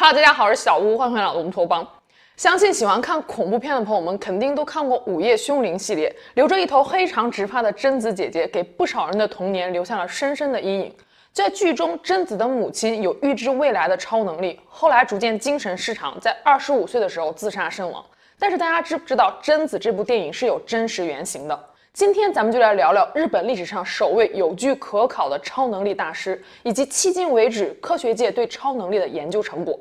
Hello， 大家好，我是小屋，欢迎回来龙头帮。相信喜欢看恐怖片的朋友们肯定都看过《午夜凶铃》系列，留着一头黑长直发的贞子姐姐，给不少人的童年留下了深深的阴影。在剧中，贞子的母亲有预知未来的超能力，后来逐渐精神失常，在25岁的时候自杀身亡。但是大家知不知道，贞子这部电影是有真实原型的？今天咱们就来聊聊日本历史上首位有据可考的超能力大师，以及迄今为止科学界对超能力的研究成果。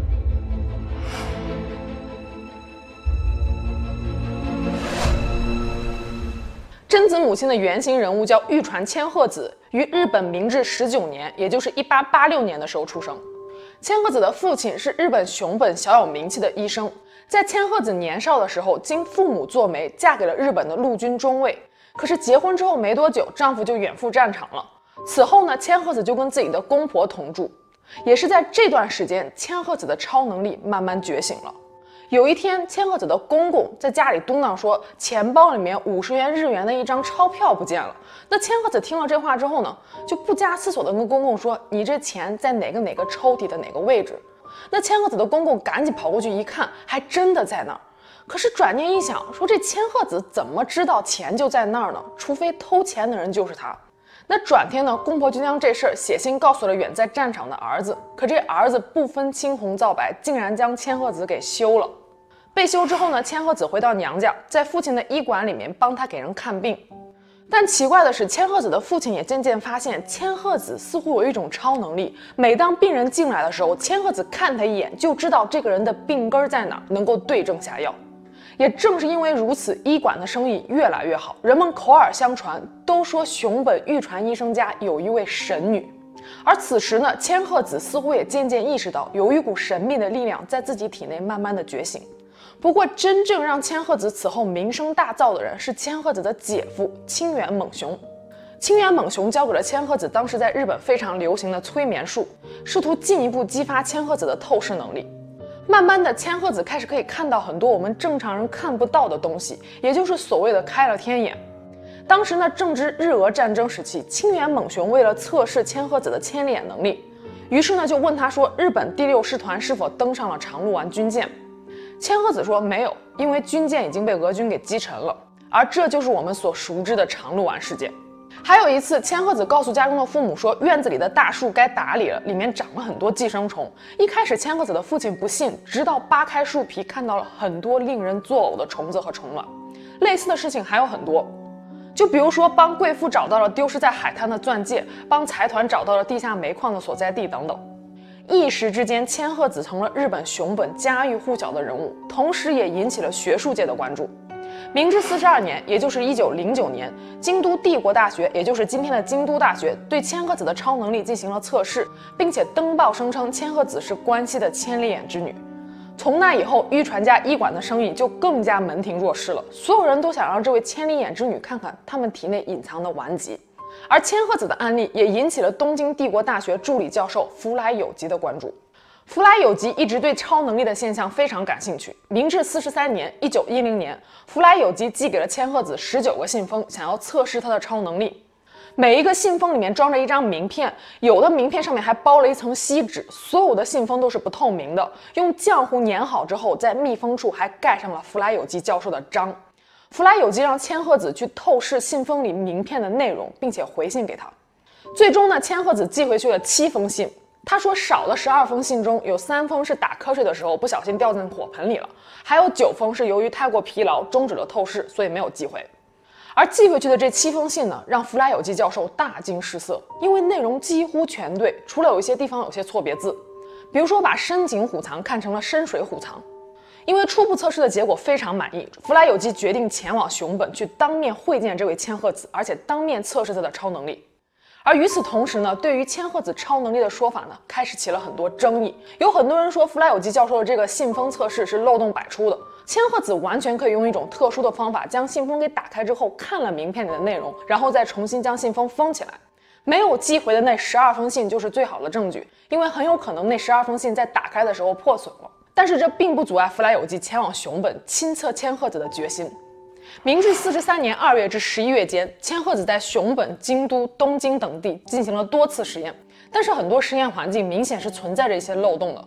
贞子母亲的原型人物叫玉传千鹤子，于日本明治19年，也就是1886年的时候出生。千鹤子的父亲是日本熊本小有名气的医生。在千鹤子年少的时候，经父母做媒，嫁给了日本的陆军中尉。可是结婚之后没多久，丈夫就远赴战场了。此后呢，千鹤子就跟自己的公婆同住。也是在这段时间，千鹤子的超能力慢慢觉醒了。有一天，千鹤子的公公在家里嘟囔说，钱包里面50元日元的一张钞票不见了。那千鹤子听了这话之后呢，就不加思索的跟公公说，你这钱在哪个抽屉的哪个位置？那千鹤子的公公赶紧跑过去一看，还真的在那儿。可是转念一想，说这千鹤子怎么知道钱就在那儿呢？除非偷钱的人就是他。那转天呢，公婆就将这事儿写信告诉了远在战场的儿子。可这儿子不分青红皂白，竟然将千鹤子给休了。被休之后呢，千鹤子回到娘家，在父亲的医馆里面帮他给人看病。但奇怪的是，千鹤子的父亲也渐渐发现，千鹤子似乎有一种超能力。每当病人进来的时候，千鹤子看他一眼就知道这个人的病根在哪儿，能够对症下药。也正是因为如此，医馆的生意越来越好，人们口耳相传，都说熊本玉传医生家有一位神女。而此时呢，千鹤子似乎也渐渐意识到，有一股神秘的力量在自己体内慢慢的觉醒。不过，真正让千鹤子此后名声大噪的人是千鹤子的姐夫清源猛雄。清源猛雄教给了千鹤子当时在日本非常流行的催眠术，试图进一步激发千鹤子的透视能力。慢慢的，千鹤子开始可以看到很多我们正常人看不到的东西，也就是所谓的开了天眼。当时呢，正值日俄战争时期，清源猛雄为了测试千鹤子的千里眼能力，于是呢就问他说，日本第6师团是否登上了长鹿丸军舰？千鹤子说没有，因为军舰已经被俄军给击沉了。而这就是我们所熟知的长鹿丸事件。还有一次，千鹤子告诉家中的父母说，院子里的大树该打理了，里面长了很多寄生虫。一开始千鹤子的父亲不信，直到扒开树皮看到了很多令人作呕的虫子和虫卵。类似的事情还有很多，就比如说帮贵妇找到了丢失在海滩的钻戒，帮财团找到了地下煤矿的所在地等等。一时之间，千鹤子成了日本熊本家喻户晓的人物，同时也引起了学术界的关注。明治42年，也就是1909年，京都帝国大学，也就是今天的京都大学，对千鹤子的超能力进行了测试，并且登报声称千鹤子是关西的千里眼之女。从那以后，玉传家医馆的生意就更加门庭若市了，所有人都想让这位千里眼之女看看他们体内隐藏的顽疾。而千鹤子的案例也引起了东京帝国大学助理教授福来有吉的关注。福来有吉一直对超能力的现象非常感兴趣。明治43年，1910年，福来有吉寄给了千鹤子19个信封，想要测试她的超能力。每一个信封里面装着一张名片，有的名片上面还包了一层锡纸，所有的信封都是不透明的，用浆糊粘好之后，在密封处还盖上了福来有吉教授的章。福来有吉让千鹤子去透视信封里名片的内容，并且回信给他。最终呢，千鹤子寄回去了7封信。他说，少的12封信中有3封是打瞌睡的时候不小心掉进火盆里了，还有9封是由于太过疲劳终止了透视，所以没有寄回。而寄回去的这7封信呢，让福来有吉教授大惊失色，因为内容几乎全对，除了有一些地方有些错别字，比如说把深井虎藏看成了深水虎藏。因为初步测试的结果非常满意，福来有吉决定前往熊本去当面会见这位千鹤子，而且当面测试她的超能力。而与此同时呢，对于千鹤子超能力的说法呢，开始起了很多争议。有很多人说福来有吉教授的这个信封测试是漏洞百出的，千鹤子完全可以用一种特殊的方法将信封给打开之后，看了名片里的内容，然后再重新将信封封起来。没有寄回的那12封信就是最好的证据，因为很有可能那12封信在打开的时候破损了。但是这并不阻碍福来有吉前往熊本亲测千鹤子的决心。明治43年2月至11月间，千鹤子在熊本、京都、东京等地进行了多次实验，但是很多实验环境明显是存在着一些漏洞的。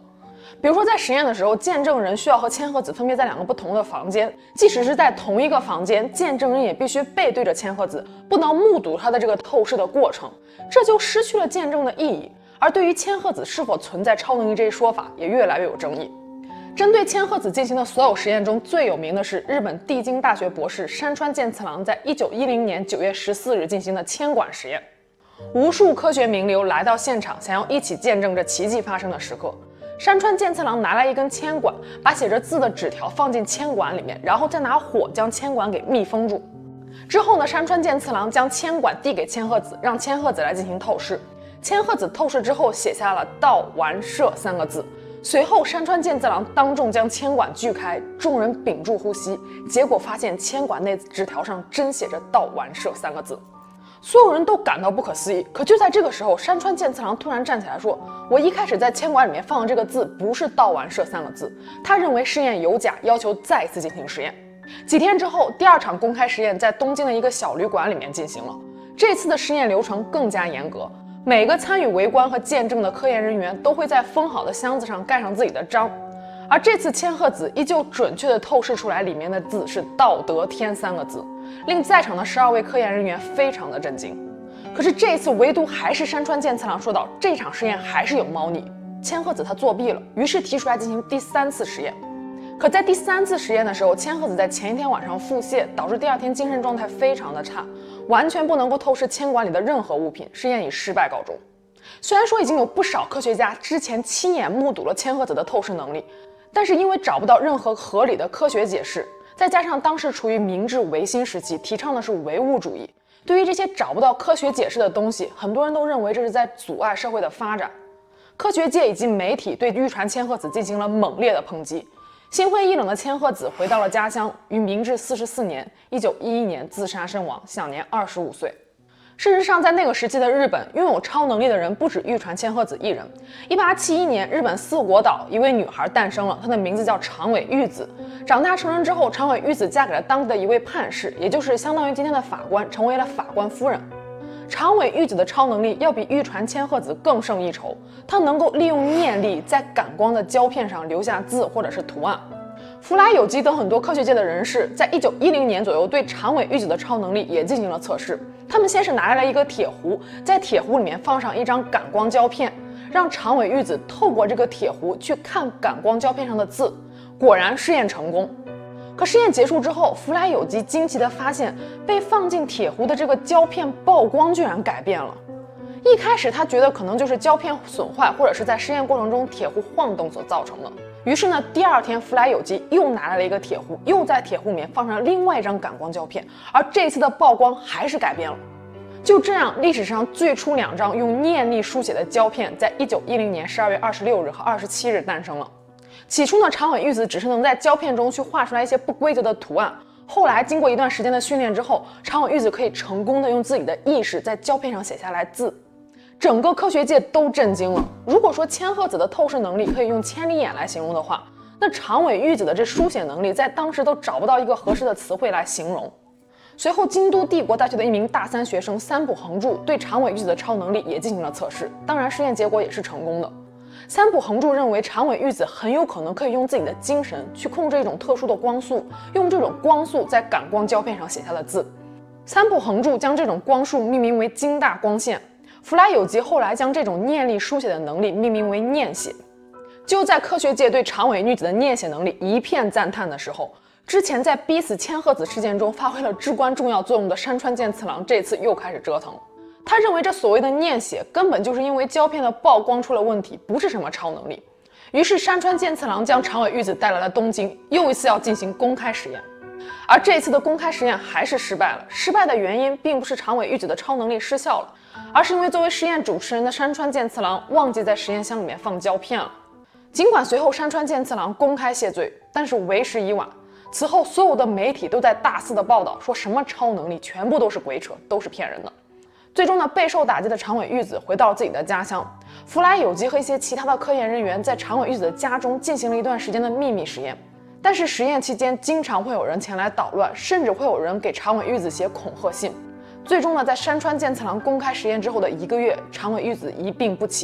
比如说，在实验的时候，见证人需要和千鹤子分别在2个不同的房间，即使是在同一个房间，见证人也必须背对着千鹤子，不能目睹他的这个透视的过程，这就失去了见证的意义。而对于千鹤子是否存在超能力这一说法，也越来越有争议。针对千鹤子进行的所有实验中，最有名的是日本帝京大学博士山川健次郎在1910年9月14日进行的铅管实验。无数科学名流来到现场，想要一起见证这奇迹发生的时刻。山川健次郎拿来一根铅管，把写着字的纸条放进铅管里面，然后再拿火将铅管给密封住。之后呢，山川健次郎将铅管递给千鹤子，让千鹤子来进行透视。千鹤子透视之后写下了“道完社”3个字。随后，山川健次郎当众将铅管锯开，众人屏住呼吸，结果发现铅管内纸条上真写着“道完社”3个字。所有人都感到不可思议。可就在这个时候，山川健次郎突然站起来说：“我一开始在铅管里面放的这个字不是‘道完社’3个字。”他认为试验有假，要求再一次进行实验。几天之后，第2场公开实验在东京的一个小旅馆里面进行了。这次的实验流程更加严格，每个参与围观和见证的科研人员都会在封好的箱子上盖上自己的章。而这次千鹤子依旧准确地透视出来里面的字是“道德天”3个字，令在场的12位科研人员非常的震惊。可是这一次唯独还是山川健次郎说道，这场实验还是有猫腻，千鹤子他作弊了，于是提出来进行第3次实验。可在第3次实验的时候，千鹤子在前一天晚上腹泻，导致第2天精神状态非常的差，完全不能够透视铅管里的任何物品，实验以失败告终。虽然说已经有不少科学家之前亲眼目睹了千鹤子的透视能力，但是因为找不到任何合理的科学解释，再加上当时处于明治维新时期，提倡的是唯物主义，对于这些找不到科学解释的东西，很多人都认为这是在阻碍社会的发展。科学界以及媒体对玉传千鹤子进行了猛烈的抨击。心灰意冷的千鹤子回到了家乡，于明治44年1911年自杀身亡，享年25岁。事实上，在那个时期的日本，拥有超能力的人不止玉传千鹤子一人。1871年，日本四国岛一位女孩诞生了，她的名字叫长尾玉子。长大成人之后，长尾玉子嫁给了当地的一位判事，也就是相当于今天的法官，成为了法官夫人。长尾玉子的超能力要比玉传千鹤子更胜一筹，她能够利用念力在感光的胶片上留下字或者是图案。弗莱有吉等很多科学界的人士在1910年左右对长尾玉子的超能力也进行了测试。他们先是拿来了一个铁壶，在铁壶里面放上一张感光胶片，让长尾玉子透过这个铁壶去看感光胶片上的字。果然试验成功。可试验结束之后，弗莱有吉惊奇地发现，被放进铁壶的这个胶片曝光居然改变了。一开始他觉得可能就是胶片损坏，或者是在实验过程中铁壶晃动所造成的。于是呢，第2天弗莱有吉又拿来了一个铁壶，又在铁壶里面放上另外一张感光胶片，而这次的曝光还是改变了。就这样，历史上最初2张用念力书写的胶片，在1910年12月26日和27日诞生了。起初呢，长尾玉子只是能在胶片中去画出来一些不规则的图案。后来经过一段时间的训练之后，长尾玉子可以成功的用自己的意识在胶片上写下来字。整个科学界都震惊了。如果说千鹤子的透视能力可以用千里眼来形容的话，那长尾玉子的这书写能力在当时都找不到一个合适的词汇来形容。随后，京都帝国大学的一名大3学生三浦恒助对长尾玉子的超能力也进行了测试，当然实验结果也是成功的。三浦恒助认为长尾玉子很有可能可以用自己的精神去控制一种特殊的光速，用这种光速在感光胶片上写下的字。三浦恒助将这种光束命名为京大光线。弗莱有吉后来将这种念力书写的能力命名为念写。就在科学界对长尾玉子的念写能力一片赞叹的时候，之前在逼死千鹤子事件中发挥了至关重要作用的山川健次郎这次又开始折腾。他认为这所谓的念写根本就是因为胶片的曝光出了问题，不是什么超能力。于是山川健次郎将长尾玉子带来了东京，又一次要进行公开实验。而这一次的公开实验还是失败了。失败的原因并不是长尾玉子的超能力失效了，而是因为作为实验主持人的山川健次郎忘记在实验箱里面放胶片了。尽管随后山川健次郎公开谢罪，但是为时已晚。此后所有的媒体都在大肆的报道，说什么超能力全部都是鬼扯，都是骗人的。最终呢，备受打击的长尾玉子回到了自己的家乡。弗莱有吉和一些其他的科研人员在长尾玉子的家中进行了一段时间的秘密实验，但是实验期间经常会有人前来捣乱，甚至会有人给长尾玉子写恐吓信。最终呢，在山川健次郎公开实验之后的1个月，长尾玉子一病不起。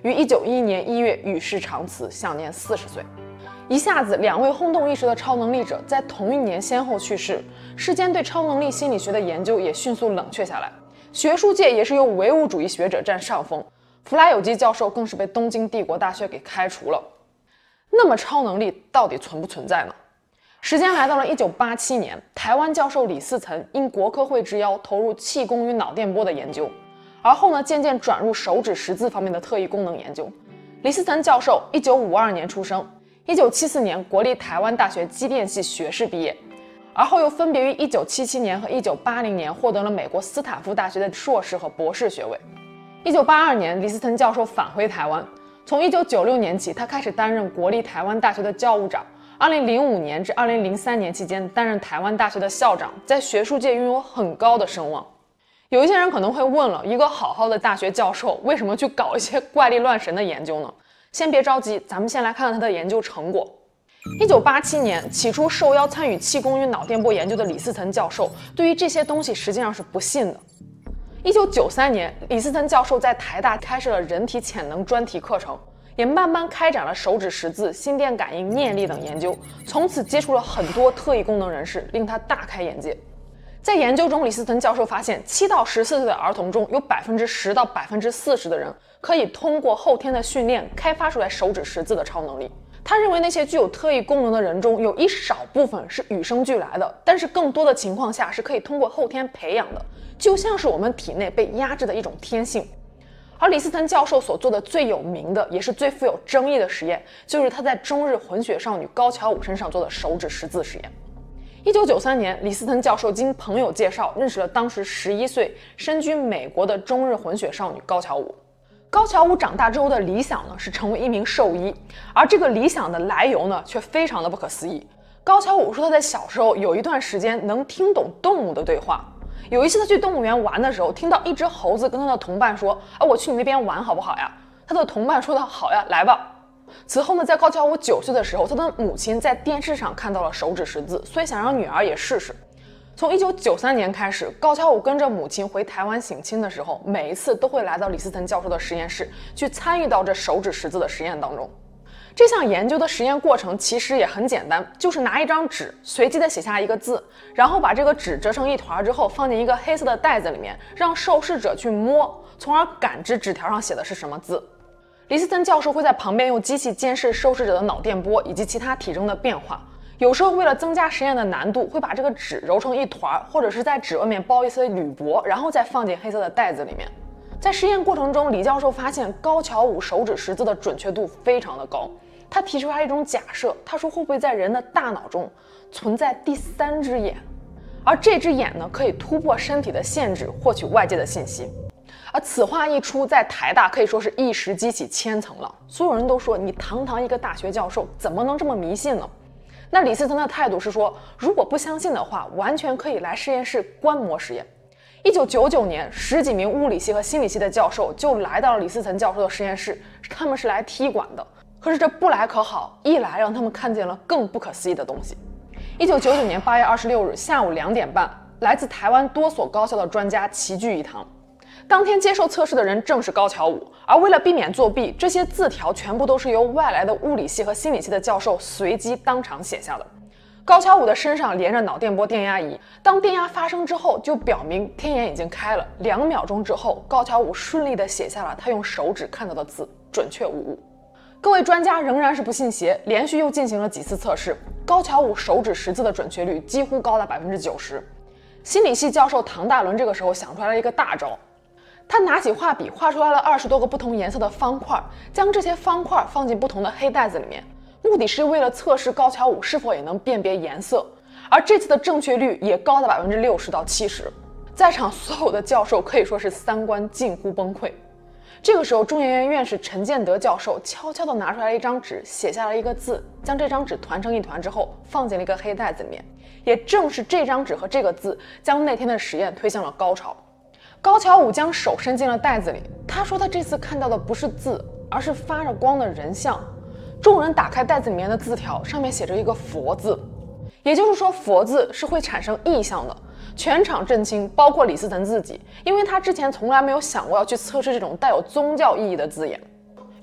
于1911年1月与世长辞，享年40岁。一下子，两位轰动一时的超能力者在同一年先后去世，世间对超能力心理学的研究也迅速冷却下来，学术界也是由唯物主义学者占上风，弗拉有基教授更是被东京帝国大学给开除了。那么超能力到底存不存在呢？时间来到了1987年，台湾教授李嗣涔因国科会之邀投入气功与脑电波的研究，而后呢渐渐转入手指识字方面的特异功能研究。李嗣涔教授1952年出生，1974年国立台湾大学机电系学士毕业，而后又分别于1977年和1980年获得了美国斯坦福大学的硕士和博士学位。1982年，李嗣涔教授返回台湾，从1996年起，他开始担任国立台湾大学的教务长。2005年至2003年期间，担任台湾大学的校长，在学术界拥有很高的声望。有一些人可能会问了，一个好好的大学教授，为什么去搞一些怪力乱神的研究呢？先别着急，咱们先来看看他的研究成果。1987年，起初受邀参与气功与脑电波研究的李嗣涔教授，对于这些东西实际上是不信的。1993年，李嗣涔教授在台大开设了人体潜能专题课程，也慢慢开展了手指识字、心电感应、念力等研究，从此接触了很多特异功能人士，令他大开眼界。在研究中，李嗣涔教授发现，7到14岁的儿童中有10%到40%的人可以通过后天的训练开发出来手指识字的超能力。他认为那些具有特异功能的人中有一少部分是与生俱来的，但是更多的情况下是可以通过后天培养的，就像是我们体内被压制的一种天性。而李嗣涔教授所做的最有名的也是最富有争议的实验，就是他在中日混血少女高桥舞身上做的手指识字实验。1993年，李嗣涔教授经朋友介绍认识了当时11岁身居美国的中日混血少女高桥舞。高桥舞长大之后的理想呢是成为一名兽医，而这个理想的来由呢却非常的不可思议。高桥舞说他在小时候有一段时间能听懂动物的对话。有一次他去动物园玩的时候，听到一只猴子跟他的同伴说：“我去你那边玩好不好呀？”他的同伴说道：“好呀，来吧。”此后呢，在高桥舞9岁的时候，他的母亲在电视上看到了手指识字，所以想让女儿也试试。从1993年开始，高桥舞跟着母亲回台湾省亲的时候，每一次都会来到李嗣涔教授的实验室，去参与到这手指识字的实验当中。这项研究的实验过程其实也很简单，就是拿一张纸，随机的写下一个字，然后把这个纸折成一团之后，放进一个黑色的袋子里面，让受试者去摸，从而感知纸条上写的是什么字。李嗣涔教授会在旁边用机器监视受试者的脑电波以及其他体征的变化。有时候为了增加实验的难度，会把这个纸揉成一团，或者是在纸外面包一些铝箔，然后再放进黑色的袋子里面。在实验过程中，李教授发现高桥舞手指识字的准确度非常的高。他提出来一种假设，他说会不会在人的大脑中存在第3只眼，而这只眼呢可以突破身体的限制，获取外界的信息。而此话一出，在台大可以说是一时激起千层浪，所有人都说你堂堂一个大学教授怎么能这么迷信呢？那李嗣涔的态度是说，如果不相信的话，完全可以来实验室观摩实验。1999年，10几名物理系和心理系的教授就来到了李嗣涔教授的实验室，他们是来踢馆的。可是这不来可好，一来让他们看见了更不可思议的东西。1999年8月26日下午2点半，来自台湾多所高校的专家齐聚一堂。当天接受测试的人正是高桥舞，而为了避免作弊，这些字条全部都是由外来的物理系和心理系的教授随机当场写下的。高桥舞的身上连着脑电波电压仪，当电压发生之后，就表明天眼已经开了。2秒钟之后，高桥舞顺利地写下了他用手指看到的字，准确无误。各位专家仍然是不信邪，连续又进行了几次测试，高桥舞手指识字的准确率几乎高达90%。心理系教授唐大伦这个时候想出来了一个大招，他拿起画笔画出来了20多个不同颜色的方块，将这些方块放进不同的黑袋子里面，目的是为了测试高桥舞是否也能辨别颜色。而这次的正确率也高达60%到70%，在场所有的教授可以说是3观近乎崩溃。这个时候，中研院院士陈建德教授悄悄地拿出来一张纸，写下了一个字，将这张纸团成一团之后，放进了一个黑袋子里面。也正是这张纸和这个字，将那天的实验推向了高潮。高桥舞将手伸进了袋子里，他说他这次看到的不是字，而是发着光的人像。众人打开袋子里面的字条，上面写着一个佛字，也就是说佛字是会产生意象的。全场震惊，包括李嗣涔自己，因为他之前从来没有想过要去测试这种带有宗教意义的字眼。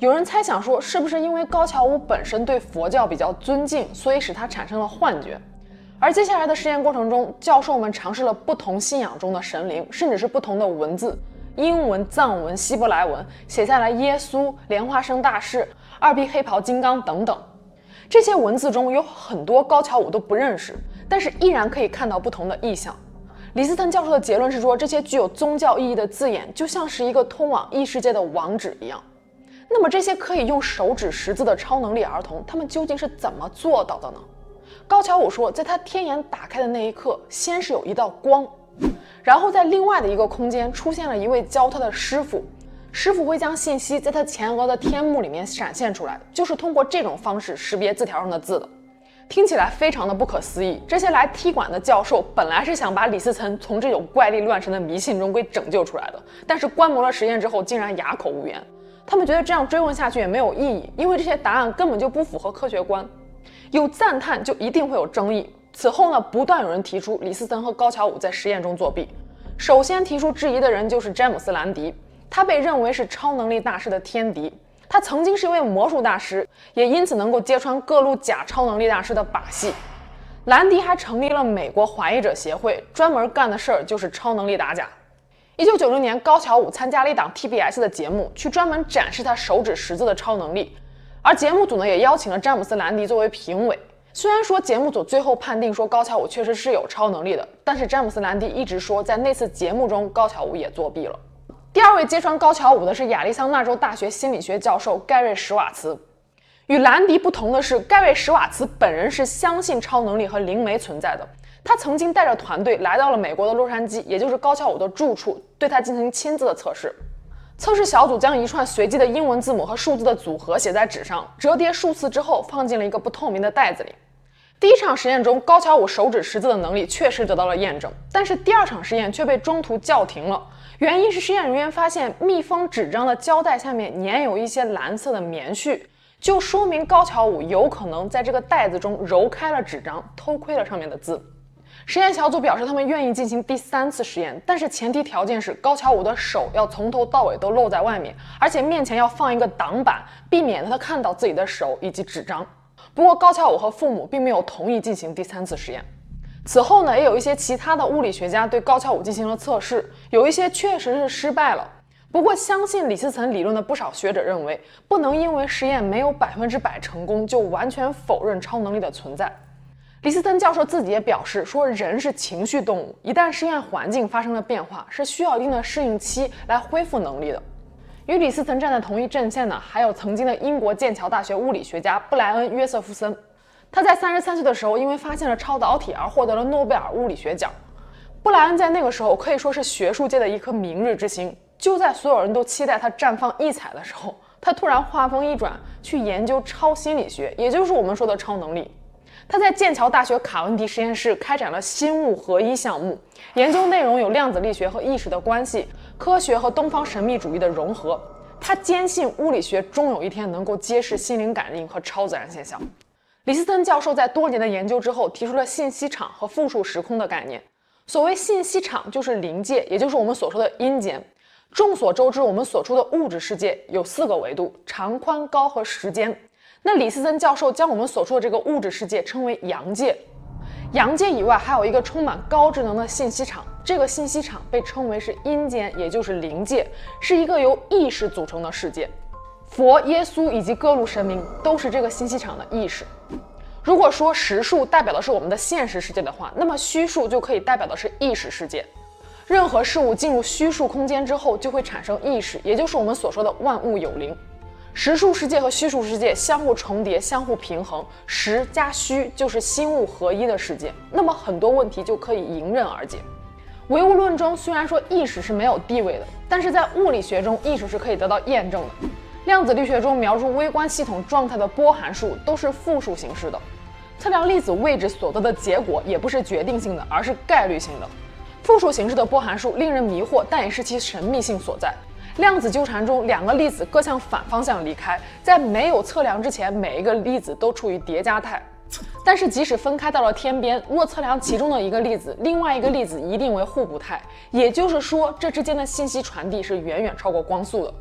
有人猜想说，是不是因为高桥武本身对佛教比较尊敬，所以使他产生了幻觉？而接下来的实验过程中，教授们尝试了不同信仰中的神灵，甚至是不同的文字，英文、藏文、希伯来文，写下来耶稣、莲花生大士、二臂黑袍金刚等等。这些文字中有很多高桥武都不认识，但是依然可以看到不同的意象。李斯特教授的结论是说，这些具有宗教意义的字眼就像是一个通往异世界的网址一样。那么这些可以用手指识字的超能力儿童，他们究竟是怎么做到的呢？高桥武说，在他天眼打开的那一刻，先是有一道光，然后在另外的一个空间出现了一位教他的师傅，师傅会将信息在他前额的天幕里面闪现出来，就是通过这种方式识别字条上的字的。听起来非常的不可思议，这些来踢馆的教授本来是想把李斯岑从这种怪力乱神的迷信中给拯救出来的，但是观摩了实验之后竟然哑口无言。他们觉得这样追问下去也没有意义，因为这些答案根本就不符合科学观。有赞叹就一定会有争议。此后呢，不断有人提出李斯岑和高桥武在实验中作弊。首先提出质疑的人就是詹姆斯·兰迪，他被认为是超能力大师的天敌。他曾经是一位魔术大师，也因此能够揭穿各路假超能力大师的把戏。兰迪还成立了美国怀疑者协会，专门干的事儿就是超能力打假。1990年，高桥武参加了一档 TBS 的节目，去专门展示他手指识字的超能力。而节目组呢，也邀请了詹姆斯·兰迪作为评委。虽然说节目组最后判定说高桥武确实是有超能力的，但是詹姆斯·兰迪一直说，在那次节目中，高桥武也作弊了。第二位揭穿高桥武的是亚利桑那州大学心理学教授盖瑞·史瓦茨。与兰迪不同的是，盖瑞·史瓦茨本人是相信超能力和灵媒存在的。他曾经带着团队来到了美国的洛杉矶，也就是高桥武的住处，对他进行亲自的测试。测试小组将一串随机的英文字母和数字的组合写在纸上，折叠数次之后放进了一个不透明的袋子里。第一场实验中，高桥武手指识字的能力确实得到了验证，但是第二场实验却被中途叫停了。原因是实验人员发现密封纸张的胶带下面粘有一些蓝色的棉絮，就说明高桥武有可能在这个袋子中揉开了纸张，偷窥了上面的字。实验小组表示他们愿意进行第3次实验，但是前提条件是高桥武的手要从头到尾都露在外面，而且面前要放一个挡板，避免他看到自己的手以及纸张。不过高桥武和父母并没有同意进行第3次实验。此后呢，也有一些其他的物理学家对高桥武进行了测试，有一些确实是失败了。不过相信李斯岑理论的不少学者认为，不能因为实验没有100%成功就完全否认超能力的存在。李斯岑教授自己也表示说，人是情绪动物，一旦实验环境发生了变化，是需要一定的适应期来恢复能力的。与李斯岑站在同一阵线呢，还有曾经的英国剑桥大学物理学家布莱恩·约瑟夫森。他在33岁的时候，因为发现了超导体而获得了诺贝尔物理学奖。布莱恩在那个时候可以说是学术界的一颗明日之星。就在所有人都期待他绽放异彩的时候，他突然话锋一转，去研究超心理学，也就是我们说的超能力。他在剑桥大学卡文迪实验室开展了心物合一项目，研究内容有量子力学和意识的关系，科学和东方神秘主义的融合。他坚信物理学终有一天能够揭示心灵感应和超自然现象。李斯岑教授在多年的研究之后，提出了信息场和复数时空的概念。所谓信息场就是灵界，也就是我们所说的阴间。众所周知，我们所处的物质世界有4个维度：长、宽、高和时间。那李斯岑教授将我们所处的这个物质世界称为阳界。阳界以外还有一个充满高智能的信息场，这个信息场被称为是阴间，也就是灵界，是一个由意识组成的世界。佛、耶稣以及各路神明都是这个信息场的意识。如果说实数代表的是我们的现实世界的话，那么虚数就可以代表的是意识世界。任何事物进入虚数空间之后就会产生意识，也就是我们所说的万物有灵。实数世界和虚数世界相互重叠，相互平衡，实加虚就是心物合一的世界。那么很多问题就可以迎刃而解。唯物论中虽然说意识是没有地位的，但是在物理学中意识是可以得到验证的。量子力学中描述微观系统状态的波函数都是复数形式的，测量粒子位置所得的结果也不是决定性的，而是概率性的。复数形式的波函数令人迷惑，但也是其神秘性所在。量子纠缠中，2个粒子各向反方向离开，在没有测量之前，每一个粒子都处于叠加态。但是即使分开到了天边，若测量其中的一个粒子，另外一个粒子一定为互补态，也就是说，这之间的信息传递是远远超过光速的。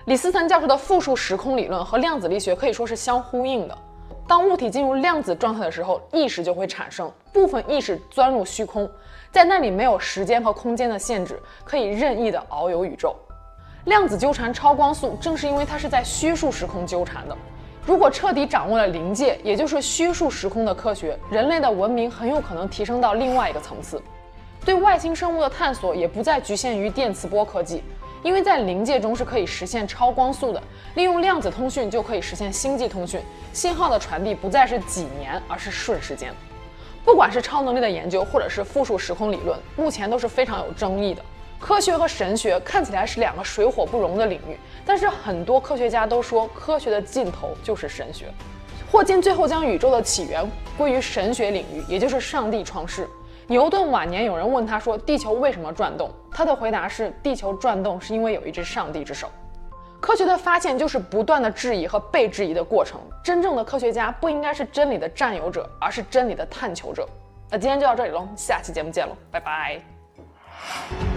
李思岑教授的复数时空理论和量子力学可以说是相呼应的。当物体进入量子状态的时候，意识就会产生，部分意识钻入虚空，在那里没有时间和空间的限制，可以任意的遨游宇宙。量子纠缠超光速，正是因为它是在虚数时空纠缠的。如果彻底掌握了临界，也就是虚数时空的科学，人类的文明很有可能提升到另外一个层次。对外星生物的探索也不再局限于电磁波科技，因为在临界中是可以实现超光速的，利用量子通讯就可以实现星际通讯，信号的传递不再是几年，而是瞬时间。不管是超能力的研究，或者是复数时空理论，目前都是非常有争议的。科学和神学看起来是两个水火不容的领域，但是很多科学家都说，科学的尽头就是神学。霍金最后将宇宙的起源归于神学领域，也就是上帝创世。牛顿晚年有人问他说，地球为什么转动？他的回答是，地球转动是因为有一只上帝之手。科学的发现就是不断的质疑和被质疑的过程，真正的科学家不应该是真理的占有者，而是真理的探求者。那今天就到这里喽，下期节目见喽，拜拜。